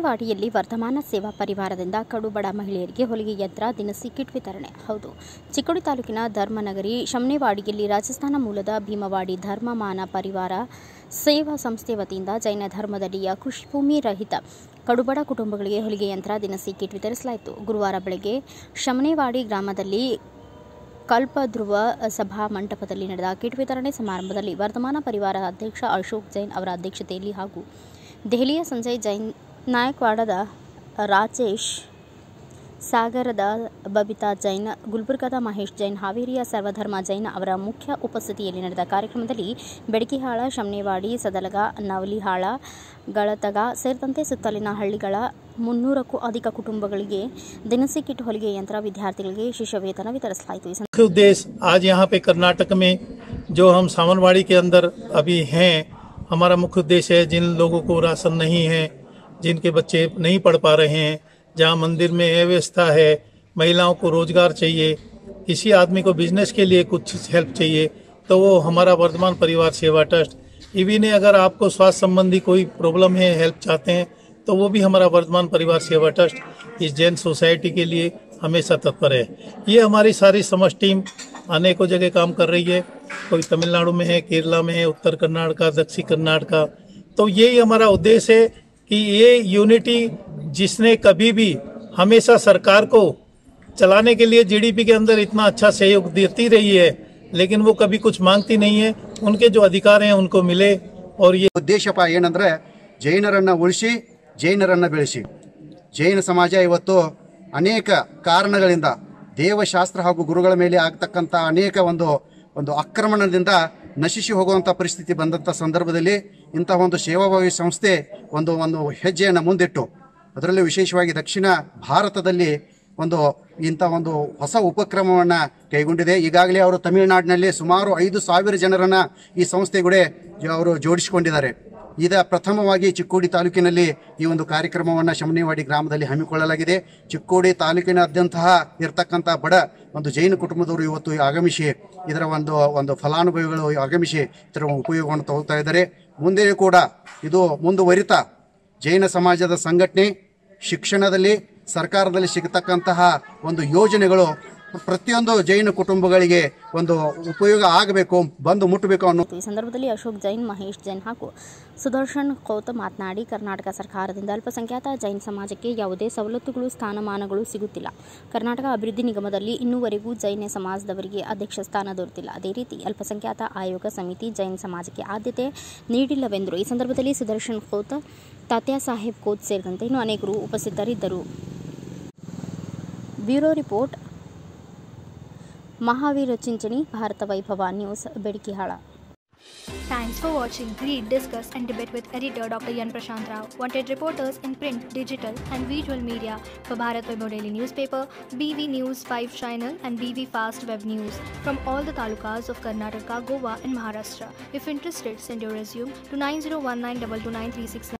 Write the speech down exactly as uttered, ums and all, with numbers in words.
ಶಮನೇವಾಡಿಯಲ್ಲಿ ವರ್ತಮಾನ ಸೇವಾ ಪರಿವಾರದಿಂದ ಕಡುಬಡ ಮಹಿಳೆಯರಿಗೆ ಹೊಲಿಗೆ ಯಂತ್ರ, ದಿನಸಿ ಕಿಟ್ ವಿತರಣೆ. ಹೌದು, ಚಿಕ್ಕೋಡಿ ತಾಲೂಕಿನ ಧರ್ಮನಗರಿ ಶಮನೇವಾಡಿಯಲ್ಲಿ ರಾಜಸ್ಥಾನ ಮೂಲದ ಭೀಮವಾಡಿ ಧರ್ಮಮಾನ ಪರಿವಾರ ಸೇವಾ ಸಂಸ್ಥೆ ವತಿಯಿಂದ ಜೈನ ಧರ್ಮದಲ್ಲಿಯ ಕೃಷಿಭೂಮಿ ರಹಿತ ಕಡುಬಡ ಕುಟುಂಬಗಳಿಗೆ ಹೊಲಿಗೆ ಯಂತ್ರ, ದಿನಸಿ ಕಿಟ್ ವಿತರಿಸಲಾಯಿತು. ಗುರುವಾರ ಬೆಳಗ್ಗೆ ಶಮನೇವಾಡಿ ಗ್ರಾಮದಲ್ಲಿ ಕಲ್ಪಧ್ರುವ ಸಭಾ ಮಂಟಪದಲ್ಲಿ ನಡೆದ ಕಿಟ್ ವಿತರಣೆ ಸಮಾರಂಭದಲ್ಲಿ ವರ್ತಮಾನ ಪರಿವಾರ ಅಧ್ಯಕ್ಷ ಅಶೋಕ್ ಜೈನ್ ಅವರ ಅಧ್ಯಕ್ಷತೆಯಲ್ಲಿ ಹಾಗೂ ದೆಹಲಿಯ ಸಂಜಯ್ ಜೈನ್, ನಾಯಕ್ವಾಡದ ರಾಜೇಶ್, ಸಾಗರದ ಬಬಿತಾ ಜೈನ್, ಗುಲ್ಬರ್ಗಾದ ಮಹೇಶ್ ಜೈನ್, ಹಾವೇರಿಯ ಸರ್ವಧರ್ಮ ಜೈನ್ ಅವರ ಮುಖ್ಯ ಉಪಸ್ಥಿತಿಯಲ್ಲಿ ನಡೆದ ಕಾರ್ಯಕ್ರಮದಲ್ಲಿ ಬೆಡಕಿಹಾಳ, ಶಮನೇವಾಡಿ, ಸದಲಗ, ನವಲಿಹಾಳ, ಗಳತಗ ಸೇರಿದಂತೆ ಸುತ್ತಲಿನ ಹಳ್ಳಿಗಳ ಮುನ್ನೂರಕ್ಕೂ ಅಧಿಕ ಕುಟುಂಬಗಳಿಗೆ ದಿನಸಿ ಕಿಟ್, ಹೊಲಿಗೆ ಯಂತ್ರ, ವಿದ್ಯಾರ್ಥಿಗಳಿಗೆ ಶಿಷ್ಯ ವೇತನ ವಿತರಿಸಲಾಯಿತು. मुख्य उद्देश्य आज यहाँ पे कर्नाटक में जो हम सामनवाड़ी के अंदर अभी हैं, हमारा मुख्य उद्देश्य है जिन लोगों को राशन नहीं है, जिनके बच्चे नहीं पढ़ पा रहे हैं, जहाँ मंदिर में अव्यवस्था है, महिलाओं को रोजगार चाहिए, किसी आदमी को बिजनेस के लिए कुछ हेल्प चाहिए, तो वो हमारा वर्धमान परिवार सेवा ट्रस्ट इवन अगर आपको स्वास्थ्य संबंधी कोई प्रॉब्लम है, हेल्प चाहते हैं, तो वो भी हमारा वर्धमान परिवार सेवा ट्रस्ट इस जैन सोसाइटी के लिए हमेशा तत्पर है। ये हमारी सारी समझ टीम अनेकों जगह काम कर रही है, कोई तमिलनाडु में है, केरला में है, उत्तर कर्नाटक, दक्षिण कर्नाटक। तो यही हमारा उद्देश्य है कि ये यूनिटी जिसने कभी भी हमेशा सरकार को चलाने के लिए जीडीपी के अंदर इतना अच्छा सहयोग देती रही है, लेकिन वो कभी कुछ मांगती नहीं है, उनके जो अधिकार हैं उनको मिले। और ये ಉದ್ದೇಶಪ್ಪ ಏನಂದ್ರೆ ಜೈನರನ್ನ ಉಳಿಸಿ ಜೈನರನ್ನ ಬೆಳೆಸಿ. ಜೈನ ಸಮಾಜ ಇವತ್ತು ಅನೇಕ ಕಾರಣಗಳಿಂದ ದೇವಶಾಸ್ತ್ರ ಹಾಗೂ ಗುರುಗಳ ಮೇಲೆ ಆಗ್ತಕ್ಕಂಥ ಅನೇಕ ಒಂದು ಒಂದು ಆಕ್ರಮಣದಿಂದ ನಶಿಸಿ ಹೋಗುವಂಥ ಪರಿಸ್ಥಿತಿ ಬಂದಂಥ ಸಂದರ್ಭದಲ್ಲಿ ಇಂತಹ ಒಂದು ಸೇವಾಭಾವಿ ಸಂಸ್ಥೆ ಒಂದು ಒಂದು ಹೆಜ್ಜೆಯನ್ನು ಮುಂದಿಟ್ಟು, ಅದರಲ್ಲೂ ವಿಶೇಷವಾಗಿ ದಕ್ಷಿಣ ಭಾರತದಲ್ಲಿ ಒಂದು ಇಂಥ ಒಂದು ಹೊಸ ಉಪಕ್ರಮವನ್ನು ಕೈಗೊಂಡಿದೆ. ಈಗಾಗಲೇ ಅವರು ತಮಿಳುನಾಡಿನಲ್ಲಿ ಸುಮಾರು ಐದು ಸಾವಿರ ಜನರನ್ನು ಈ ಸಂಸ್ಥೆಗೂಡೆ ಅವರು ಜೋಡಿಸಿಕೊಂಡಿದ್ದಾರೆ. ಇದ ಪ್ರಥಮವಾಗಿ ಚಿಕ್ಕೋಡಿ ತಾಲೂಕಿನಲ್ಲಿ ಈ ಒಂದು ಕಾರ್ಯಕ್ರಮವನ್ನು ಶಮನೇವಾಡಿ ಗ್ರಾಮದಲ್ಲಿ ಹಮ್ಮಿಕೊಳ್ಳಲಾಗಿದೆ. ಚಿಕ್ಕೋಡಿ ತಾಲೂಕಿನಾದ್ಯಂತಹ ಇರತಕ್ಕಂಥ ಬಡ ಒಂದು ಜೈನ ಕುಟುಂಬದವರು ಇವತ್ತು ಆಗಮಿಸಿ ಇದರ ಒಂದು ಒಂದು ಫಲಾನುಭವಿಗಳು ಆಗಮಿಸಿ ಇದರ ಉಪಯೋಗವನ್ನು ತಗೊಳ್ತಾ ಇದ್ದಾರೆ. ಮುಂದೆಯೂ ಕೂಡ ಇದು ಮುಂದುವರಿತಾ ಜೈನ ಸಮಾಜದ ಸಂಘಟನೆ, ಶಿಕ್ಷಣದಲ್ಲಿ, ಸರ್ಕಾರದಲ್ಲಿ ಸಿಗತಕ್ಕಂತಹ ಒಂದು ಯೋಜನೆಗಳು ಪ್ರತಿಯೊಂದು ಜೈನ ಕುಟುಂಬಗಳಿಗೆ ಒಂದು ಉಪಯೋಗ ಆಗಬೇಕು, ಬಂದು ಮುಟ್ಟಬೇಕು ಅನ್ನೋ ಈ ಸಂದರ್ಭದಲ್ಲಿ ಅಶೋಕ್ ಜೈನ್, ಮಹೇಶ್ ಜೈನ್ ಹಾಗೂ ಸುದರ್ಶನ್ ಖೋತ್ ಮಾತನಾಡಿ, ಕರ್ನಾಟಕ ಸರ್ಕಾರದಿಂದ ಅಲ್ಪಸಂಖ್ಯಾತ ಜೈನ ಸಮಾಜಕ್ಕೆ ಯಾವುದೇ ಸವಲತ್ತುಗಳು, ಸ್ಥಾನಮಾನಗಳು ಸಿಗುತ್ತಿಲ್ಲ. ಕರ್ನಾಟಕ ಅಭಿವೃದ್ಧಿ ನಿಗಮದಲ್ಲಿ ಇನ್ನೂವರೆಗೂ ಜೈನ ಸಮಾಜದವರಿಗೆ ಅಧ್ಯಕ್ಷ ಸ್ಥಾನ ದೊರೆತಿಲ್ಲ. ಅದೇ ರೀತಿ ಅಲ್ಪಸಂಖ್ಯಾತ ಆಯೋಗ ಸಮಿತಿ ಜೈನ ಸಮಾಜಕ್ಕೆ ಆದ್ಯತೆ ನೀಡಿಲ್ಲವೆಂದರು. ಈ ಸಂದರ್ಭದಲ್ಲಿ ಸುದರ್ಶನ್ ಖೋತ್, ತಾತ್ಯಾ ಸಾಹೇಬ್ ಖೋತ್ ಸೇರಿದಂತೆ ಇನ್ನೂ ಅನೇಕರು ಉಪಸ್ಥಿತರಿದ್ದರು. Bureau report, Mahaveer Chinchani, Bharat Vaibhav news, Bedkihal. Thanks for watching. Read, discuss and debate with editor Doctor Yan Prashant Rao. Wanted reporters in print, digital and visual media for Bharat Vaibhav Daily Newspaper, B V News five Channel and B V Fast Web News from all the talukas of Karnataka, Goa and Maharashtra. If interested, send your resume to nine zero one nine two two nine three six nine.